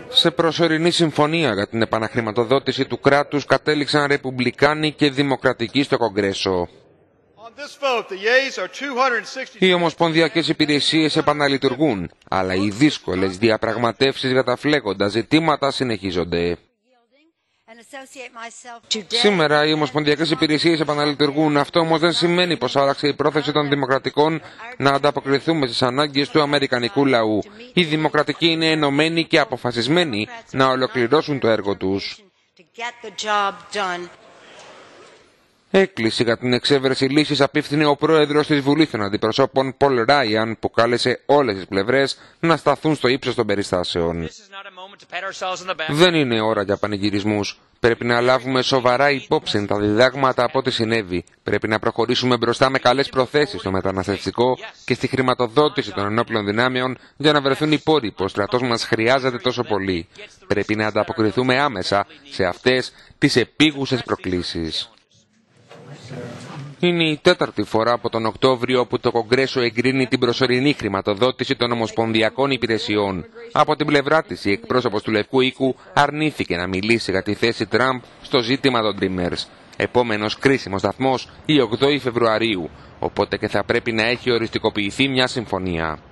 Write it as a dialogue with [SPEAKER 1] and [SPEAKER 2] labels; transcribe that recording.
[SPEAKER 1] Σε προσωρινή συμφωνία για την επαναχρηματοδότηση του κράτους κατέληξαν Ρεπουμπλικάνοι και Δημοκρατικοί στο Κογκρέσο. Οι ομοσπονδιακές υπηρεσίες επαναλειτουργούν, αλλά οι δύσκολες διαπραγματεύσεις για τα φλέγοντα ζητήματα συνεχίζονται. Σήμερα οι ομοσπονδιακές υπηρεσίες επαναλειτουργούν, αυτό όμως δεν σημαίνει πως άλλαξε η πρόθεση των δημοκρατικών να ανταποκριθούμε στις ανάγκες του αμερικανικού λαού. Οι δημοκρατικοί είναι ενωμένοι και αποφασισμένοι να ολοκληρώσουν το έργο τους. Έκκληση για την εξέβρεση λύσης απίφθινε ο πρόεδρος της Βουλής των Αντιπροσώπων, Πολ Ράιαν, που κάλεσε όλες τις πλευρές να σταθούν στο ύψος των περιστάσεων. Δεν είναι ώρα για πανηγυρισμούς. Πρέπει να λάβουμε σοβαρά υπόψη τα διδάγματα από ό,τι συνέβη. Πρέπει να προχωρήσουμε μπροστά με καλές προθέσεις στο μεταναστευτικό και στη χρηματοδότηση των ενόπλων δυνάμεων για να βρεθούν οι πόροι που ο στρατός μας χρειάζεται τόσο πολύ. Πρέπει να ανταποκριθούμε άμεσα σε αυτές τις επίγουσες προκλήσεις. Είναι η τέταρτη φορά από τον Οκτώβριο που το Κογκρέσο εγκρίνει την προσωρινή χρηματοδότηση των ομοσπονδιακών υπηρεσιών. Από την πλευρά της, η εκπρόσωπος του Λευκού Οίκου αρνήθηκε να μιλήσει για τη θέση Τραμπ στο ζήτημα των Dreamers. Επόμενος κρίσιμος σταθμός η 8η Φεβρουαρίου, οπότε και θα πρέπει να έχει οριστικοποιηθεί μια συμφωνία.